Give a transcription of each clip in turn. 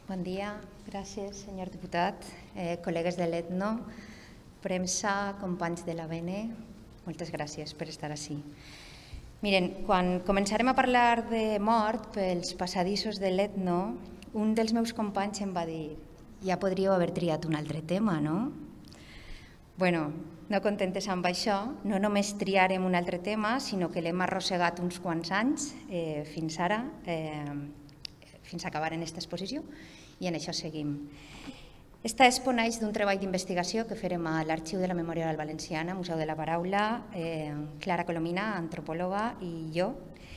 Bon dia, gràcies, senyor diputat, col·legues de l'Etno, premsa, companys de l'ABN, moltes gràcies per estar ací. Miren, quan començarem a parlar de mort pels passadissos de l'Etno, un dels meus companys em va dir «Ja podríeu haver triat un altre tema, no?» Bueno, no contentes amb això, no només triarem un altre tema, sinó que l'hem arrossegat uns quants anys fins ara, fins a acabar en aquesta exposició, i en això seguim. Esta expo naix d'un treball d'investigació que farem a l'Arxiu de la Memòria Oral Valenciana, Museu de la Paraula, Clara Colomina, antropòloga, i jo,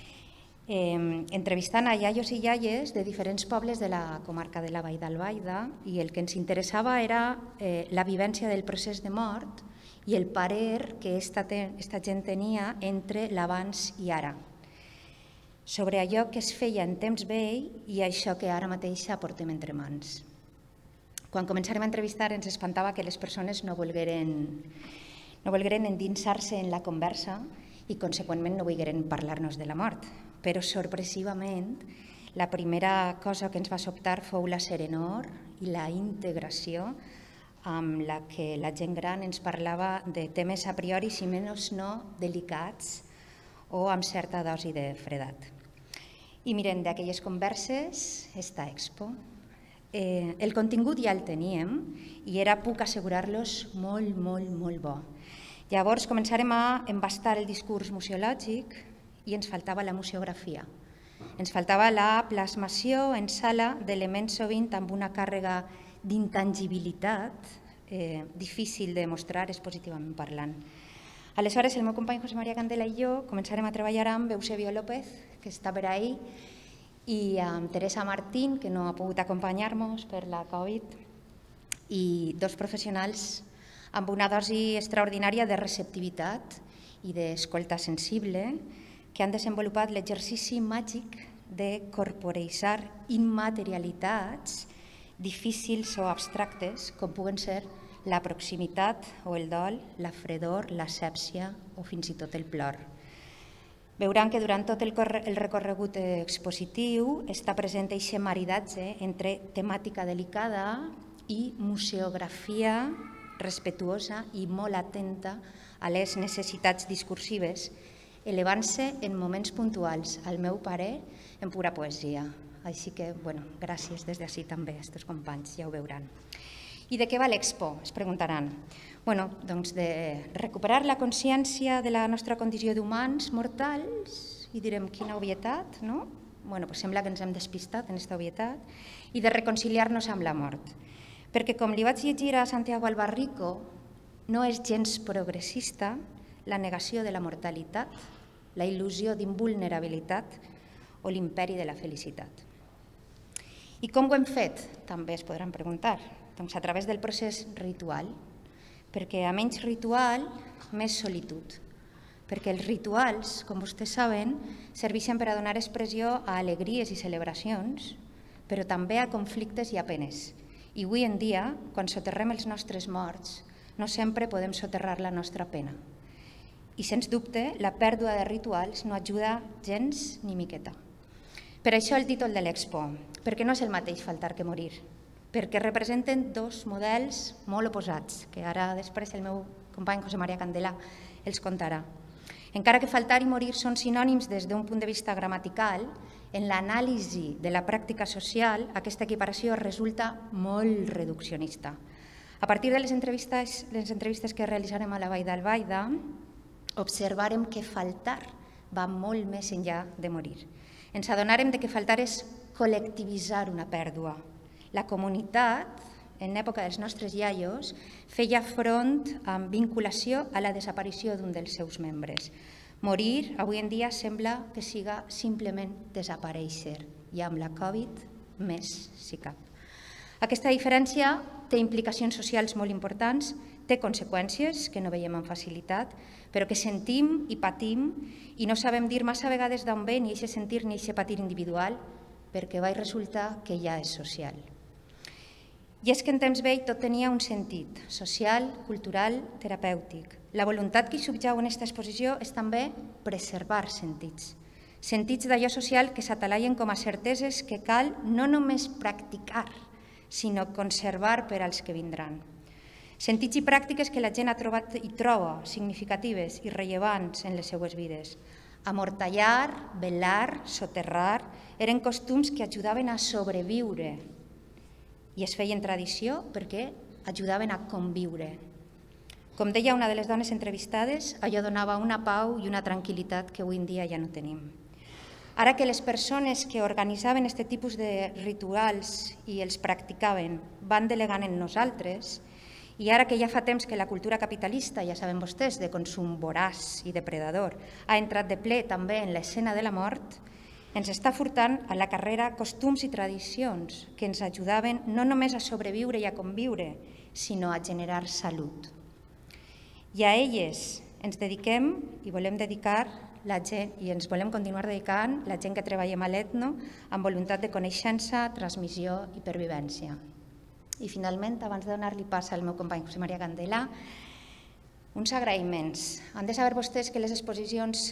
entrevistant a iaios i iaies de diferents pobles de la comarca de la Vall d'Albaida, i el que ens interessava era la vivència del procés de mort i el parer que esta gent tenia entre l'abans i ara, sobre allò que es feia en temps vell i això que ara mateix portem entre mans. Quan començarem a entrevistar ens espantava que les persones no volgueren endinsar-se en la conversa i, conseqüentment, no volgueren parlar-nos de la mort. Però, sorpresivament, la primera cosa que ens va sobtar fou la serenor i la integració amb la que la gent gran ens parlava de temes a priori, si menys no delicats o amb certa dosi de fredat. I miren, d'aquelles converses, esta expo. El contingut ja el teníem i era, puc assegurar-los, molt, molt, molt bo. Llavors començarem a embastar el discurs museològic i ens faltava la museografia. Ens faltava la plasmació en sala d'elements sovint amb una càrrega d'intangibilitat difícil de mostrar expositivament parlant. Aleshores, el meu company José María Candela i jo començarem a treballar amb Eusebio López, que està per ahí, i amb Teresa Martín, que no ha pogut acompanyar-nos per la Covid, i dos professionals amb una dosi extraordinària de receptivitat i d'escolta sensible, que han desenvolupat l'exercici màgic de corporeïtzar immaterialitats difícils o abstractes, com puguen ser la proximitat o el dol, la fredor, l'asèpsia o fins i tot el plor. Veuran que durant tot el recorregut expositiu està present aquest maridatge entre temàtica delicada i museografia respetuosa i molt atenta a les necessitats discursives, elevant-se en moments puntuals, al meu parer, en pura poesia. Així que, gràcies des d'ací també a aquests companys, ja ho veuran. I de què va l'expo? Es preguntaran. Doncs de recuperar la consciència de la nostra condició d'humans mortals, i direm quina obvietat, no? Sembla que ens hem despistat en aquesta obvietat, i de reconciliar-nos amb la mort. Perquè, com li vaig llegir a Santiago Albarrico, no és gens progressista la negació de la mortalitat, la il·lusió d'invulnerabilitat o l'imperi de la felicitat. I com ho hem fet? També es podran preguntar. Doncs a través del procés ritual, perquè a menys ritual, més solitud. Perquè els rituals, com vostès saben, serveixen per a donar expressió a alegries i celebracions, però també a conflictes i a penes. I avui en dia, quan soterrem els nostres morts, no sempre podem soterrar la nostra pena. I, sens dubte, la pèrdua de rituals no ajuda gens ni miqueta. Per això el títol de l'expo, perquè no és el mateix faltar que morir, perquè representen dos models molt oposats, que ara després el meu company José María Candela els contarà. Encara que faltar i morir són sinònims des d'un punt de vista gramatical, en l'anàlisi de la pràctica social aquesta equiparació resulta molt reduccionista. A partir de les entrevistes que realitzarem a la Vall d'Albaida, observarem que faltar va molt més enllà de morir. Ens adonarem que faltar és col·lectivitzar una pèrdua. La comunitat, en època dels nostres iaios, feia front amb vinculació a la desaparició d'un dels seus membres. Morir, avui en dia, sembla que siga simplement desaparèixer, i amb la Covid, més si cap. Aquesta diferència té implicacions socials molt importants, té conseqüències que no veiem amb facilitat, però que sentim i patim i no sabem dir massa vegades d'on ve ni aquest sentir ni aquest patir individual, perquè va resultar que ja és social. I és que en temps vell tot tenia un sentit, social, cultural, terapèutic. La voluntat que hi subjau en aquesta exposició és també preservar sentits. Sentits d'allò social que s'atalaien com a certeses que cal no només practicar, sinó conservar per als que vindran. Sentits i pràctiques que la gent ha trobat i troba significatives i rellevants en les seues vides. Amortallar, velar, soterrar, eren costums que ajudaven a sobreviure i es feien tradició perquè ajudaven a conviure. Com deia una de les dones entrevistades, allò donava una pau i una tranquil·litat que avui en dia ja no tenim. Ara que les persones que organitzaven aquest tipus de rituals i els practicaven van delegant en nosaltres, i ara que ja fa temps que la cultura capitalista, ja saben vostès, de consum voraç i depredador, ha entrat de ple també en l'escena de la mort, ens està furtant a la carrera costums i tradicions que ens ajudaven no només a sobreviure i a conviure, sinó a generar salut. I a elles ens dediquem i volem dedicar la gent, i ens volem continuar dedicant la gent que treballem a l'Etno amb voluntat de coneixença, transmissió i pervivència. I finalment, abans de donar-li pas al meu company José María Candela, uns agraïments. Han de saber vostès que les exposicions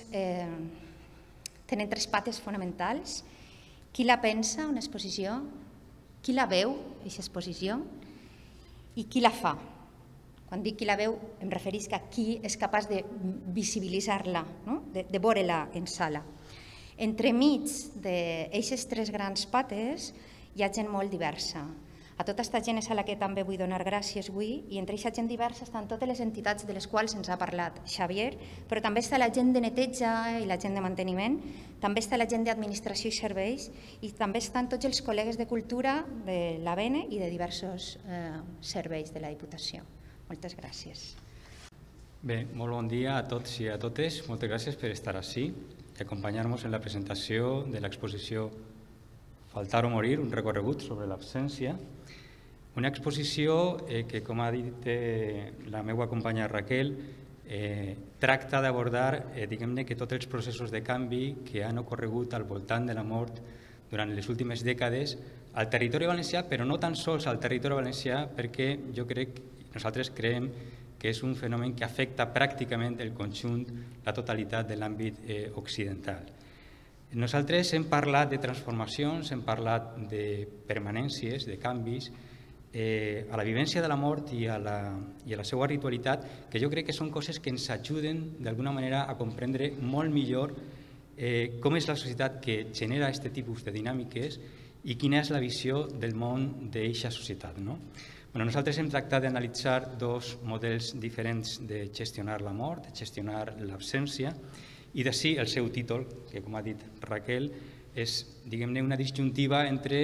tenen 3 pates fonamentals. Qui la pensa, una exposició? Qui la veu, aquesta exposició? I qui la fa? Quan dic qui la veu, em referís que qui és capaç de visibilitzar-la, de veure-la en sala. Entremig d'aquestes 3 grans pates hi ha gent molt diversa. A tota aquesta gent és a la que també vull donar gràcies avui, i entre aquesta gent diversa estan totes les entitats de les quals ens ha parlat Xavier, però també està la gent de neteja i la gent de manteniment, també està la gent d'administració i serveis, i també estan tots els col·legues de cultura de l'ABN i de diversos serveis de la Diputació. Moltes gràcies. Bé, molt bon dia a tots i a totes. Moltes gràcies per estar ací i acompanyar-nos en la presentació de l'exposició Faltar o morir, un recorregut sobre l'absència. Una exposició que, com ha dit la meva companya Raquel, tracta d'abordar, diguem-ne, que tots els processos de canvi que han ocorregut al voltant de la mort durant les últimes dècades al territori valencià, però no tan sols al territori valencià, perquè nosaltres creiem que és un fenomen que afecta pràcticament el conjunt, la totalitat de l'àmbit occidental. Nosaltres hem parlat de transformacions, hem parlat de permanències, de canvis, a la vivència de la mort i a la seva ritualitat, que jo crec que són coses que ens ajuden d'alguna manera a comprendre molt millor com és la societat que genera aquest tipus de dinàmiques i quina és la visió del món d'aquesta societat. Nosaltres hem tractat d'analitzar 2 models diferents de gestionar la mort, de gestionar l'absència, i d'ací el seu títol, que com ha dit Raquel, és, diguem-ne, una disjuntiva entre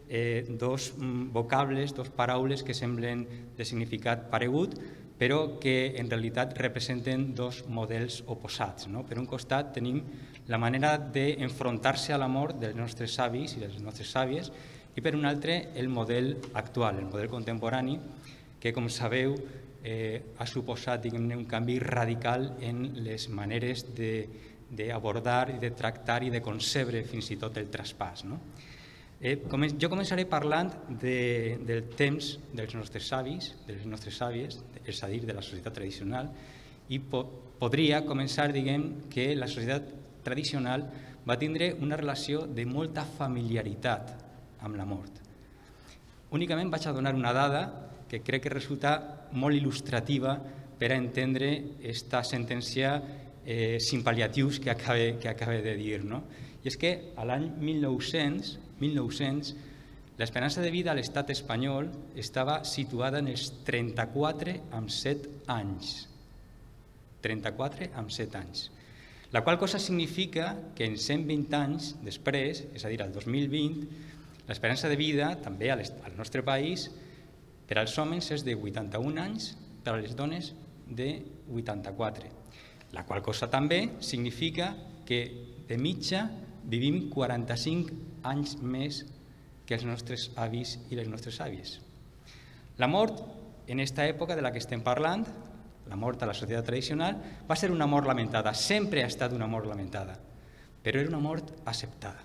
2 vocables, 2 paraules que semblen de significat paregut, però que en realitat representen 2 models oposats. Per un costat tenim la manera d'enfrontar-se a la mort dels nostres savis i de les nostres sàvies, i per un altre el model actual, el model contemporani, que, com sabeu, ha suposat, diguem-ne, un canvi radical en les maneres d'abordar i de tractar i de concebre fins i tot el traspàs. Jo començaré parlant del temps dels nostres savis, de les nostres sàvies, és a dir, de la societat tradicional, i podria començar dient que la societat tradicional va tindre una relació de molta familiaritat amb la mort. Únicament vaig a donar una dada que crec que resulta molt il·lustrativa per a entendre aquesta sentència sin pal·liatius que acaba de dir. I és que a l'any 1900 l'esperança de vida a l'estat espanyol estava situada en els 34,7 anys. 34,7 anys. La qual cosa significa que en 120 anys després, és a dir, al 2020, l'esperança de vida, també al nostre país, per als homes és de 81 anys, per a les dones de 84. La qual cosa també significa que de mitja vivim 45 anys més que els nostres avis i les nostres àvies. La mort, en aquesta època de la que estem parlant, la mort a la societat tradicional, va ser una mort lamentada, sempre ha estat una mort lamentada, però era una mort acceptada.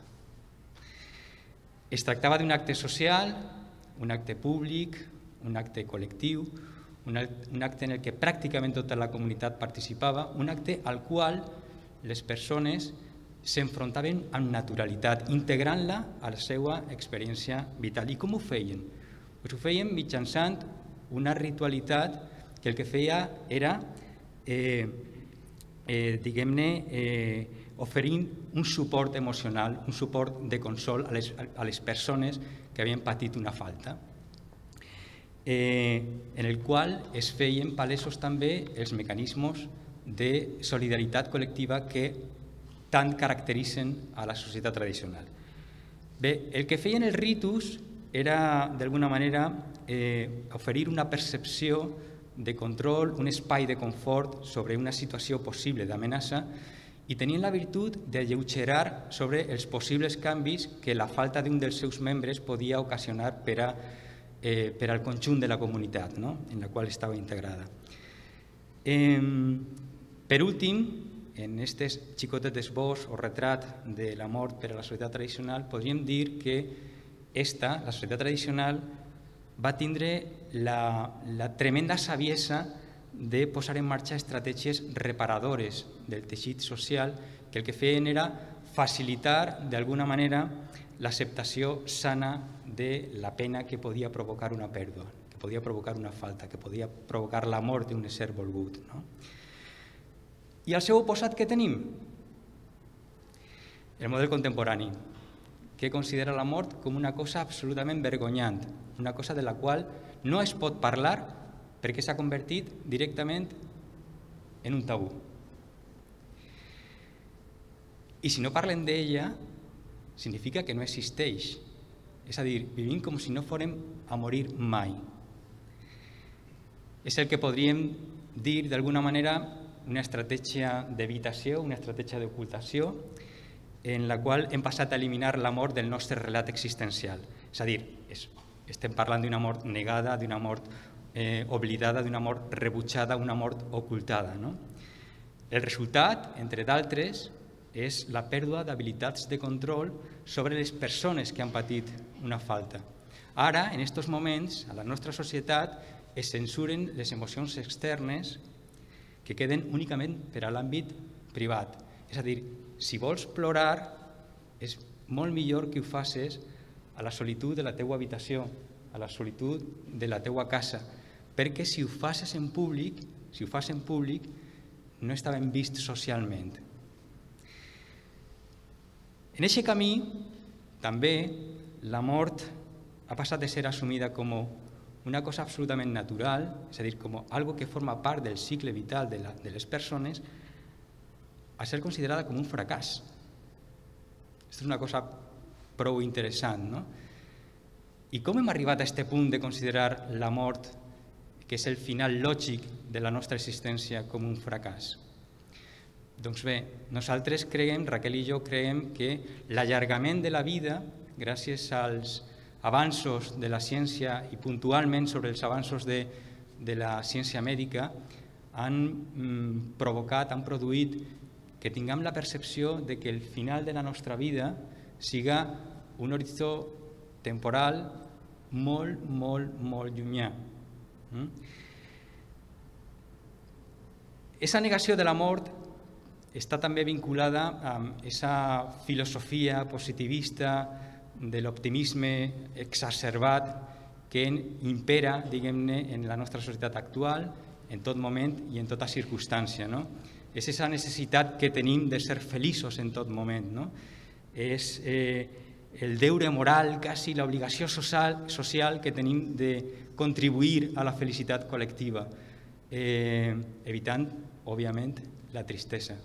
Es tractava d'un acte social, un acte públic, un acte col·lectiu, un acte en què pràcticament tota la comunitat participava, un acte al qual les persones s'enfrontaven amb naturalitat, integrant-la a la seva experiència vital. I com ho feien? Ho feien mitjançant una ritualitat que el que feia era, diguem-ne, oferint un suport emocional, un suport de consol a les persones que havien patit una falta, en el qual es feien palesos també els mecanismes de solidaritat col·lectiva que tant caracteritzen a la societat tradicional. Bé, el que feien els ritus era, d'alguna manera, oferir una percepció de control, un espai de confort sobre una situació possible d'amenaça i tenien la virtut d'alleugerar sobre els possibles canvis que la falta d'un dels seus membres podia ocasionar per al conjunt de la comunitat, no?, en la qual estava integrada. Per últim, en aquests xicotet esbós o retrat de la mort per a la societat tradicional, podríem dir que la societat tradicional, va tindre la tremenda saviesa de posar en marxa estratègies reparadores del teixit social que el que feien era facilitar, d'alguna manera, l'acceptació sana de la pena que podia provocar una pèrdua, que podia provocar una falta, que podia provocar la mort d'un ésser volgut. I al seu oposat què tenim? El model contemporani, que considera la mort com una cosa absolutament vergonyant, una cosa de la qual no es pot parlar perquè s'ha convertit directament en un tabú. I si no parlem d'ella, significa que no existeix. És a dir, vivim com si no fórem a morir mai. És el que podríem dir, d'alguna manera, una estratègia d'evitació, una estratègia d'ocultació, en la qual hem passat a eliminar la mort del nostre relat existencial. És a dir, estem parlant d'una mort negada, d'una mort oblidada, d'una mort rebutjada, una mort ocultada. El resultat, entre d'altres, és la pèrdua d'habilitats de control sobre les persones que han patit una falta. Ara, en aquests moments, a la nostra societat, es censuren les emocions externes que queden únicament per a l'àmbit privat. És a dir, si vols plorar, és molt millor que ho facis a la solitud de la teua habitació, a la solitud de la teua casa, perquè si ho facis en públic, no està ben vist socialment. En aquest camí, també, la mort ha passat de ser assumida com una cosa absolutament natural, és a dir, com algo que forma part del cicle vital de les persones, a ser considerada com un fracàs. Aquesta és una cosa prou interessant, no? I com hem arribat a aquest punt de considerar la mort, que és el final lògic de la nostra existència, com un fracàs? Doncs bé, nosaltres creiem, Raquel i jo creiem, que l'allargament de la vida, gràcies als avanços de la ciència i puntualment sobre els avanços de la ciència mèdica, han produït que tinguem la percepció de que el final de la nostra vida siga un horitzó temporal molt, molt, molt llunyà. Aquesta negació de la mort està també vinculada amb aquesta filosofia positivista de l'optimisme exacerbat que impera, diguem-ne, en la nostra societat actual, en tot moment i en tota circumstància. És aquesta necessitat que tenim de ser feliços en tot moment. És el deure moral, quasi l'obligació social que tenim de contribuir a la felicitat col·lectiva, evitant, òbviament, la tristesa.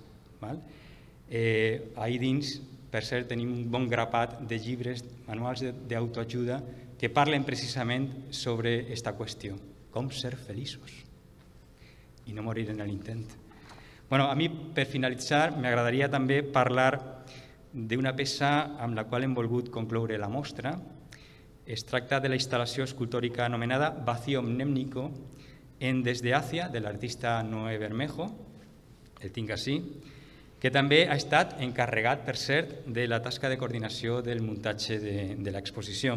Ahir dins, per cert, tenim un bon grapat de llibres, manuals d'autoajuda, que parlen precisament sobre aquesta qüestió, com ser feliços i no morir en l'intent. A mi, per finalitzar, m'agradaria també parlar d'una peça amb la qual hem volgut concloure la mostra. Es tracta de la instal·lació escultòrica anomenada Vacío Mnemnico en Desde Asia, de l'artista Noé Bermejo, el tinc així, que també ha estat encarregat, per cert, de la tasca de coordinació del muntatge de l'exposició.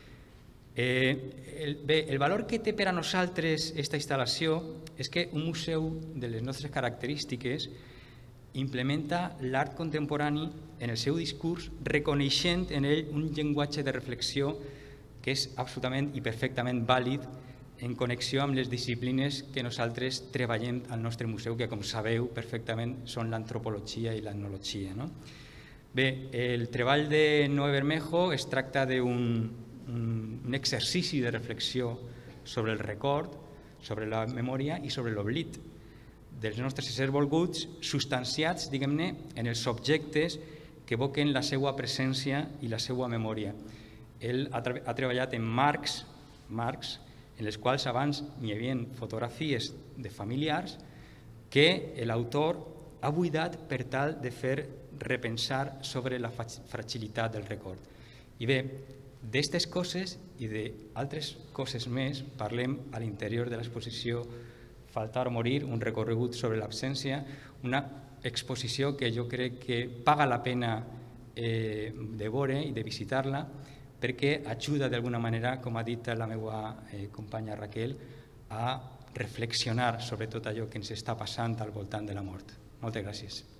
Bé, el valor que té per a nosaltres aquesta instal·lació és que un museu de les nostres característiques implementa l'art contemporani en el seu discurs, reconeixent en ell un llenguatge de reflexió que és absolutament i perfectament vàlid en connexió amb les disciplines que nosaltres treballem al nostre museu, que, com sabeu perfectament, són l'antropologia i l'etnologia. Bé, el treball de Noé Bermejo es tracta d'un exercici de reflexió sobre el record, sobre la memòria i sobre l'oblit dels nostres éssers volguts, substanciats, diguem-ne, en els objectes que evoquen la seva presència i la seva memòria. Ell ha treballat en marcs en les quals abans hi havia fotografies de familiars que l'autor ha buidat per tal de fer repensar sobre la fragilitat del record. I bé, d'aquestes coses i d'altres coses més parlem a l'interior de l'exposició Faltar o morir, un recorregut sobre l'absència, una exposició que jo crec que paga la pena de veure i de visitar-la, perquè ajuda d'alguna manera, com ha dit la meva companya Raquel, a reflexionar sobre tot allò que ens està passant al voltant de la mort. Moltes gràcies.